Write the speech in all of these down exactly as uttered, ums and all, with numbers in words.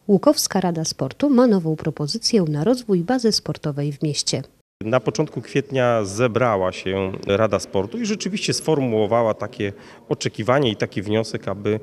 Łukowska Rada Sportu ma nową propozycję na rozwój bazy sportowej w mieście. Na początku kwietnia zebrała się Rada Sportu i rzeczywiście sformułowała takie oczekiwanie i taki wniosek, aby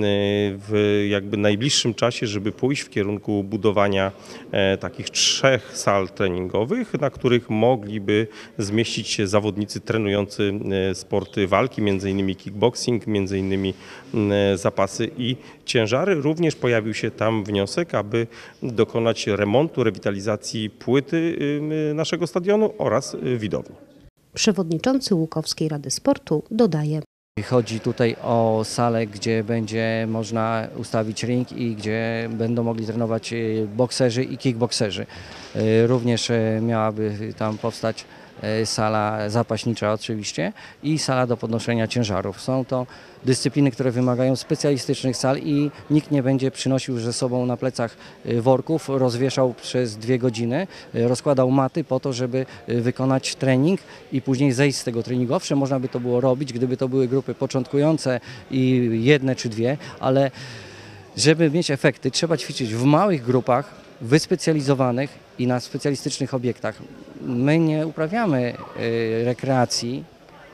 w jakby najbliższym czasie, żeby pójść w kierunku budowania takich trzech sal treningowych, na których mogliby zmieścić się zawodnicy trenujący sporty walki, między innymi kickboxing, między innymi zapasy i ciężary. Również pojawił się tam wniosek, aby dokonać remontu, rewitalizacji płyty naszego stadionu oraz widowni. Przewodniczący Łukowskiej Rady Sportu dodaje: Chodzi tutaj o salę, gdzie będzie można ustawić ring i gdzie będą mogli trenować bokserzy i kickbokserzy. Również miałaby tam powstać sala zapaśnicza oczywiście i sala do podnoszenia ciężarów. Są to dyscypliny, które wymagają specjalistycznych sal i nikt nie będzie przynosił ze sobą na plecach worków, rozwieszał przez dwie godziny, rozkładał maty po to, żeby wykonać trening i później zejść z tego treningu. Owszem, można by to było robić, gdyby to były grupy początkujące i jedne czy dwie, ale żeby mieć efekty, trzeba ćwiczyć w małych grupach, wyspecjalizowanych i na specjalistycznych obiektach. My nie uprawiamy y, rekreacji,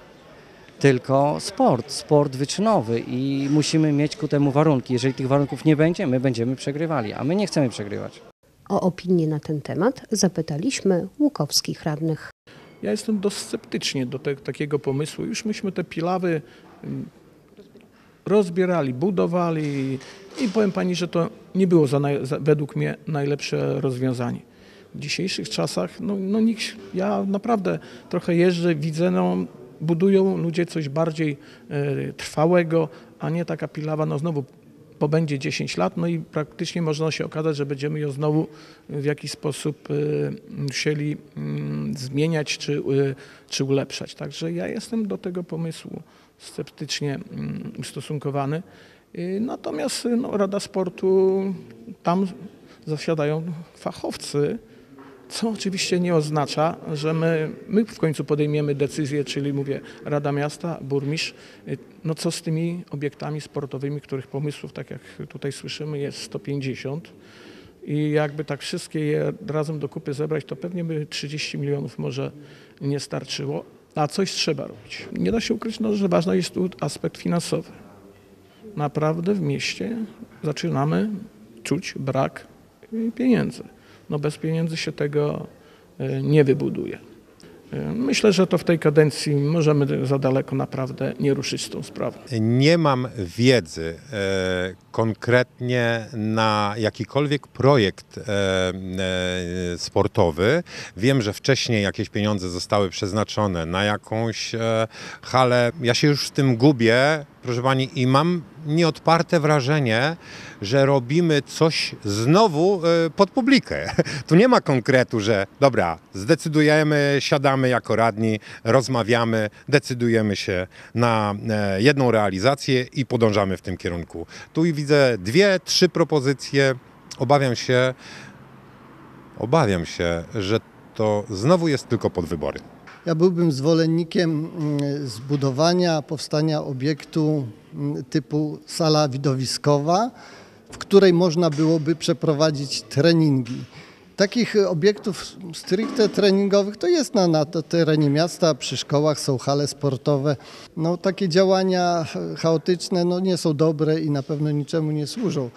tylko sport, sport wyczynowy i musimy mieć ku temu warunki. Jeżeli tych warunków nie będzie, my będziemy przegrywali, a my nie chcemy przegrywać. O opinię na ten temat zapytaliśmy łukowskich radnych. Ja jestem dość sceptycznie do te, takiego pomysłu. Już myśmy te pilawy rozbierali, budowali i powiem pani, że to nie było za, za, według mnie najlepsze rozwiązanie. W dzisiejszych czasach, no, no nikt, ja naprawdę trochę jeżdżę, widzę, no, budują ludzie coś bardziej e, trwałego, a nie taka pilawa, no znowu, bo będzie dziesięć lat, no i praktycznie można się okazać, że będziemy ją znowu w jakiś sposób e, musieli m, zmieniać czy, e, czy ulepszać. Także ja jestem do tego pomysłu sceptycznie m, ustosunkowany. E, natomiast no, Rada Sportu, tam zasiadają fachowcy, co oczywiście nie oznacza, że my, my w końcu podejmiemy decyzję, czyli mówię Rada Miasta, burmistrz, no co z tymi obiektami sportowymi, których pomysłów, tak jak tutaj słyszymy, jest sto pięćdziesiąt i jakby tak wszystkie je razem do kupy zebrać, to pewnie by trzydzieści milionów może nie starczyło, a coś trzeba robić. Nie da się ukryć, no, że ważny jest tu aspekt finansowy. Naprawdę w mieście zaczynamy czuć brak pieniędzy. No bez pieniędzy się tego nie wybuduje. Myślę, że to w tej kadencji możemy za daleko naprawdę nie ruszyć z tą sprawą. Nie mam wiedzy e, konkretnie na jakikolwiek projekt e, e, sportowy. Wiem, że wcześniej jakieś pieniądze zostały przeznaczone na jakąś e, halę. Ja się już w tym gubię, proszę pani, i mam nieodparte wrażenie, że robimy coś znowu e, pod publikę. Tu nie ma konkretu, że dobra, zdecydujemy, siadamy jako radni, rozmawiamy, decydujemy się na e, jedną realizację i podążamy w tym kierunku. Tu widzę dwie, trzy propozycje. Obawiam się, obawiam się, że to znowu jest tylko pod wybory. Ja byłbym zwolennikiem zbudowania, powstania obiektu typu sala widowiskowa, w której można byłoby przeprowadzić treningi. Takich obiektów stricte treningowych to jest na, na terenie miasta, przy szkołach są hale sportowe. No, takie działania chaotyczne no, nie są dobre i na pewno niczemu nie służą.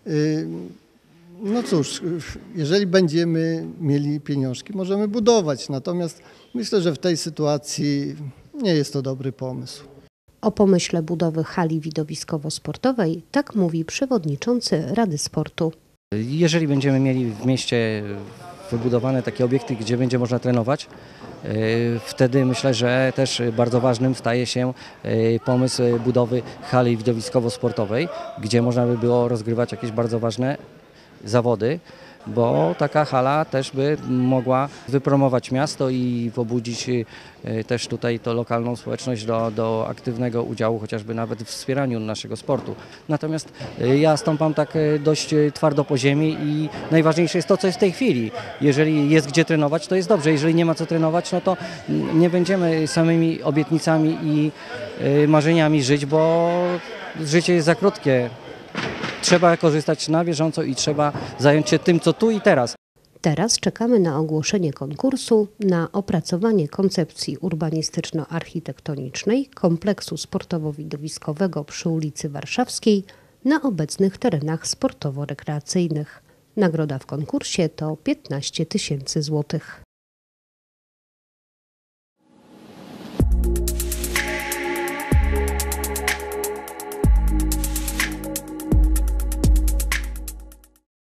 No cóż, jeżeli będziemy mieli pieniążki, możemy budować, natomiast myślę, że w tej sytuacji nie jest to dobry pomysł. O pomyśle budowy hali widowiskowo-sportowej tak mówi przewodniczący Rady Sportu. Jeżeli będziemy mieli w mieście wybudowane takie obiekty, gdzie będzie można trenować, wtedy myślę, że też bardzo ważnym staje się pomysł budowy hali widowiskowo-sportowej, gdzie można by było rozgrywać jakieś bardzo ważne zawody, bo taka hala też by mogła wypromować miasto i pobudzić też tutaj to lokalną społeczność do, do aktywnego udziału, chociażby nawet w wspieraniu naszego sportu. Natomiast ja stąpam tak dość twardo po ziemi i najważniejsze jest to, co jest w tej chwili. Jeżeli jest gdzie trenować, to jest dobrze. Jeżeli nie ma co trenować, no to nie będziemy samymi obietnicami i marzeniami żyć, bo życie jest za krótkie. trzeba korzystać na bieżąco i trzeba zająć się tym, co tu i teraz. Teraz czekamy na ogłoszenie konkursu na opracowanie koncepcji urbanistyczno-architektonicznej kompleksu sportowo-widowiskowego przy ulicy Warszawskiej na obecnych terenach sportowo-rekreacyjnych. Nagroda w konkursie to piętnaście tysięcy złotych.